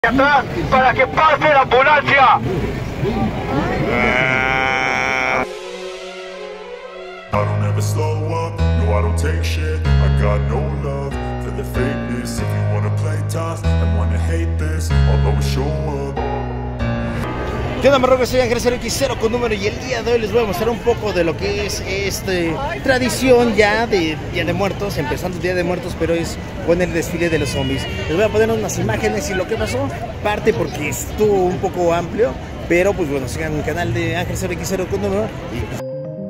atrás para que pase la ambulancia. I don't ever slow up, no I don't take shit. I got no love for the fakeness. If you wanna play tough and wanna hate this, I'll always show up. ¿Qué onda, Marruecos? Soy Ángel 0X0 con número y el día de hoy les voy a mostrar un poco de lo que es tradición ya de Día de Muertos, empezando Día de Muertos, pero es con el desfile de los zombies. Les voy a poner unas imágenes y lo que pasó, parte porque estuvo un poco amplio, pero pues bueno, sigan mi canal de Ángel 0X0 con número y pues,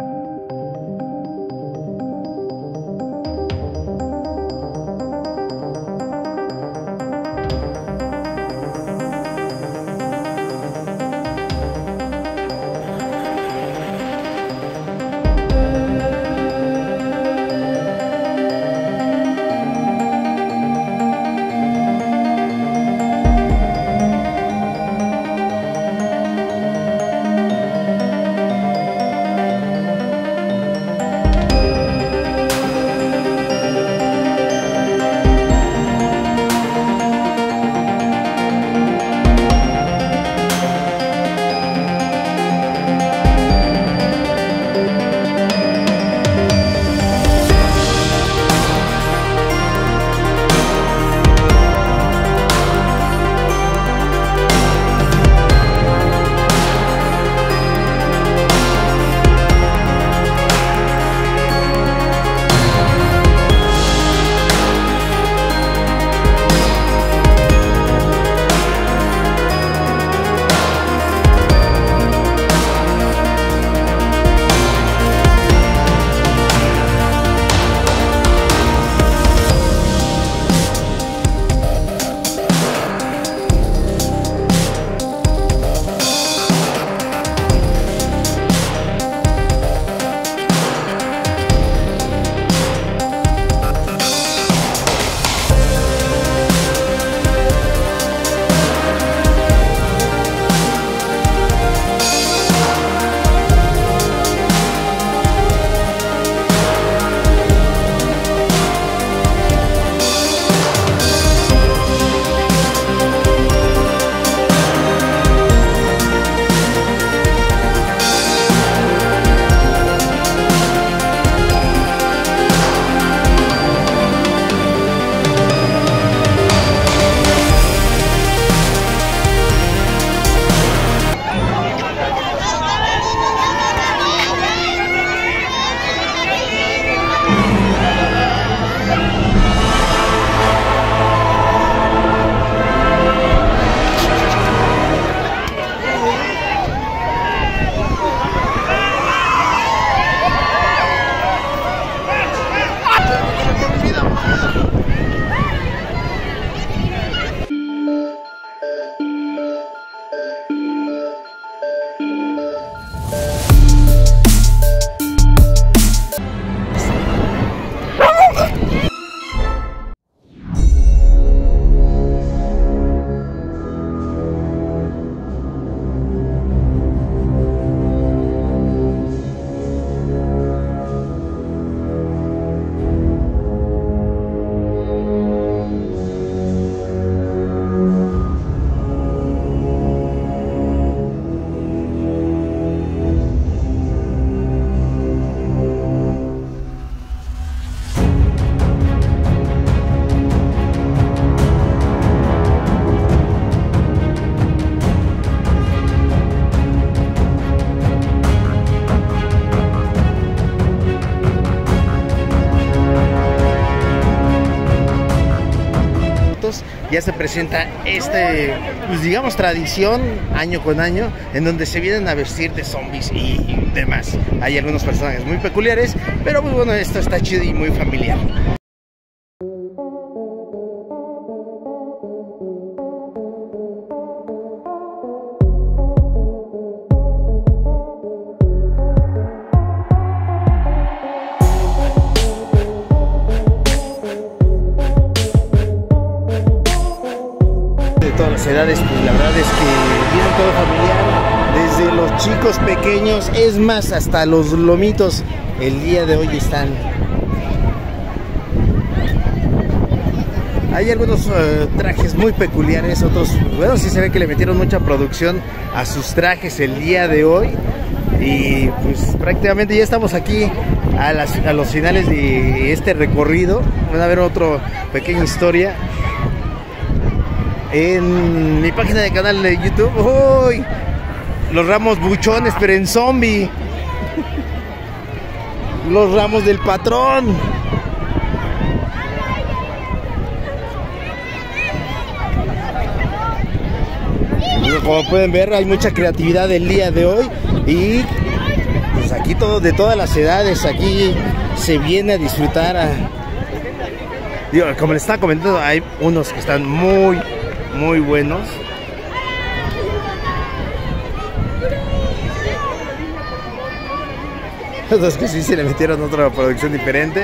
ya se presenta pues digamos tradición año con año en donde se vienen a vestir de zombies y demás. Hay algunos personajes muy peculiares, pero pues bueno, esto está chido y muy familiar. Todas las edades, pues la verdad es que viene todo familiar, desde los chicos pequeños, es más, hasta los lomitos el día de hoy están Hay algunos trajes muy peculiares, otros, bueno, sí se ve que le metieron mucha producción a sus trajes el día de hoy. Y pues prácticamente ya estamos aquí a los finales de este recorrido. Van a ver otra pequeña historia en mi página de canal de YouTube. ¡Uy! Los ramos buchones, pero en zombie. Los ramos del patrón. Como pueden ver, hay mucha creatividad el día de hoy. Y pues aquí todo, de todas las edades, aquí se viene a disfrutar. Digo, como les estaba comentando, hay unos que están muy buenos. Otros que sí se le metieron otra producción diferente.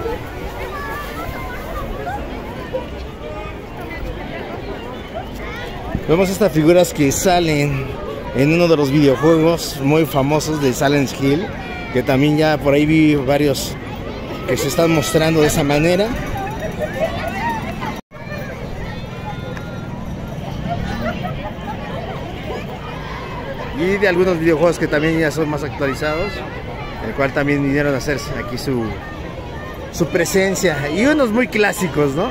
Vemos estas figuras que salen en uno de los videojuegos muy famosos de Silent Hill, que también ya por ahí vi varios que se están mostrando de esa manera. Y de algunos videojuegos que también ya son más actualizados, el cual también vinieron a hacer aquí su presencia. Y unos muy clásicos, ¿no?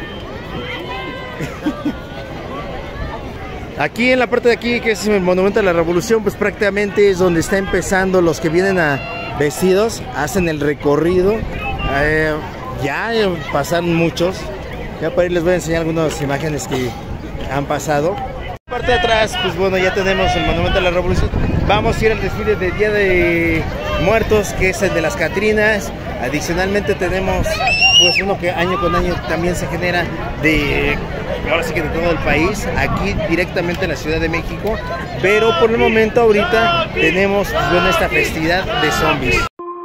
Aquí en la parte de aquí, que es el Monumento a la Revolución, pues prácticamente es donde está empezando. Los que vienen vestidos, hacen el recorrido. Ya pasaron muchos. Ya por ahí les voy a enseñar algunas imágenes que han pasado. En la parte de atrás, pues bueno, ya tenemos el Monumento a la Revolución. Vamos a ir al desfile de Día de Muertos, que es el de las Catrinas. Adicionalmente tenemos pues uno que año con año también se genera ahora sí que de todo el país, aquí directamente en la Ciudad de México, pero por el momento ahorita tenemos bueno, esta festividad de zombies.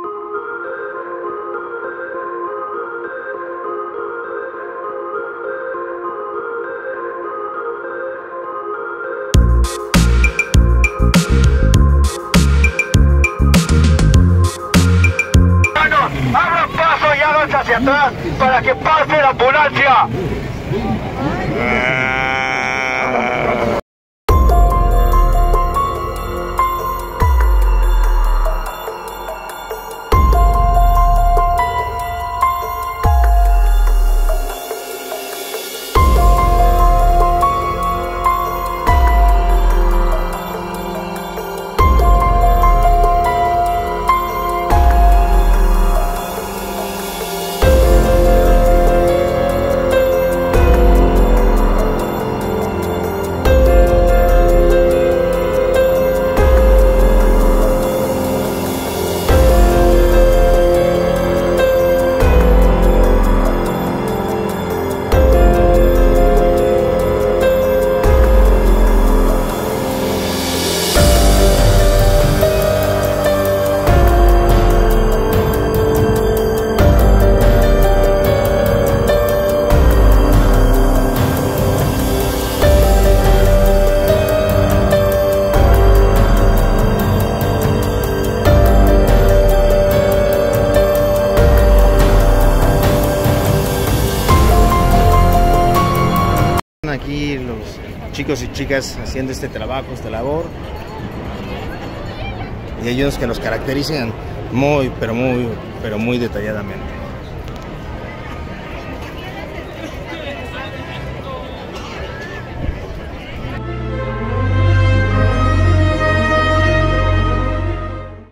¡Abran paso y háganse hacia atrás para que pase la ambulancia! Aquí los chicos y chicas haciendo este trabajo, esta labor, y hay unos que los caracterizan muy detalladamente.